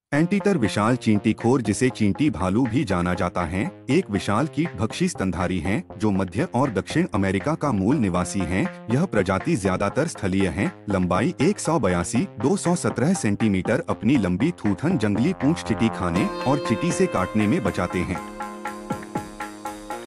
Anteater विशाल चींटीखोर, जिसे चींटी भालू भी जाना जाता है, एक विशाल कीटभक्षी स्तनधारी है जो मध्य और दक्षिण अमेरिका का मूल निवासी है। यह प्रजाति ज्यादातर स्थलीय है। लंबाई 182-217 सेंटीमीटर। अपनी लंबी थूथन जंगली पूंछ चींटी खाने और चींटी से काटने में बचाते हैं।